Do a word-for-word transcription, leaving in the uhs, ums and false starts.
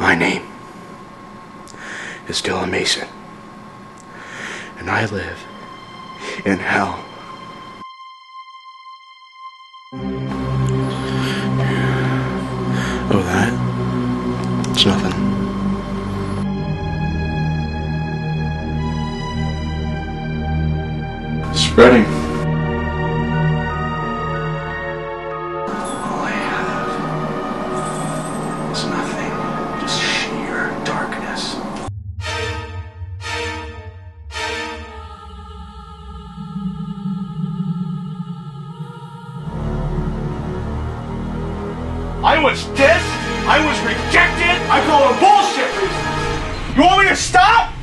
My name is Dillon Mason, and I live in hell. Oh, that? It's nothing. Spreading. All I have is nothing, just sheer darkness. I was dissed, I was rejected, I call them bullshit reasons. You want me to stop?